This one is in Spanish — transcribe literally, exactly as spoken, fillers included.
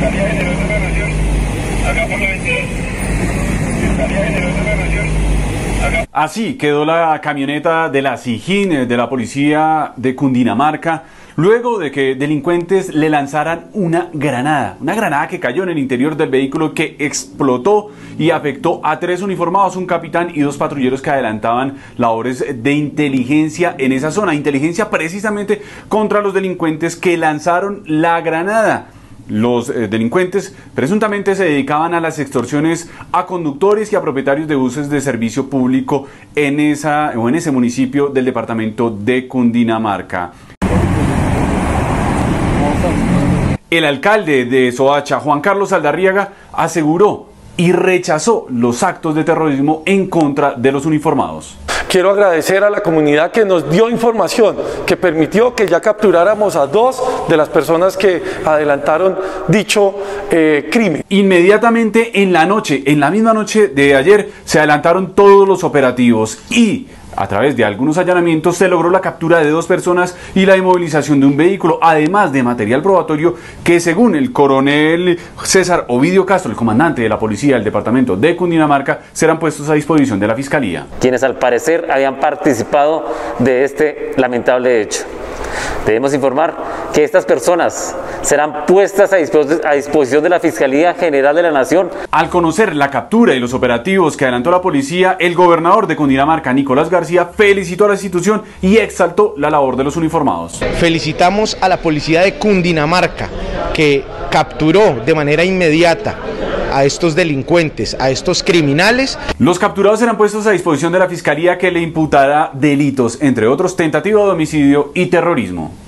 Fiscalía General de la Nación, acá por la veintidós. Fiscalía General de la Nación, acá. Así quedó la camioneta de la SIJIN, de la policía de Cundinamarca, luego de que delincuentes le lanzaran una granada, una granada que cayó en el interior del vehículo, que explotó y afectó a tres uniformados, un capitán y dos patrulleros que adelantaban labores de inteligencia en esa zona, inteligencia precisamente contra los delincuentes que lanzaron la granada. Los eh, delincuentes presuntamente se dedicaban a las extorsiones a conductores y a propietarios de buses de servicio público en, esa, o en ese municipio del departamento de Cundinamarca. El alcalde de Soacha, Juan Carlos Saldarriaga, aseguró y rechazó los actos de terrorismo en contra de los uniformados. Quiero agradecer a la comunidad que nos dio información, que permitió que ya capturáramos a dos de las personas que adelantaron dicho eh, crimen. Inmediatamente en la noche, en la misma noche de ayer, se adelantaron todos los operativos y a través de algunos allanamientos se logró la captura de dos personas y la inmovilización de un vehículo, además de material probatorio que, según el coronel César Ovidio Castro, el comandante de la policía del departamento de Cundinamarca, serán puestos a disposición de la Fiscalía. Quienes al parecer habían participado de este lamentable hecho. Debemos informar que estas personas serán puestas a disposición de la Fiscalía General de la Nación. Al conocer la captura y los operativos que adelantó la policía, el gobernador de Cundinamarca, Nicolás García, felicitó a la institución y exaltó la labor de los uniformados. Felicitamos a la policía de Cundinamarca, que capturó de manera inmediata a estos delincuentes, a estos criminales. Los capturados serán puestos a disposición de la Fiscalía, que le imputará delitos, entre otros tentativa de homicidio y terrorismo.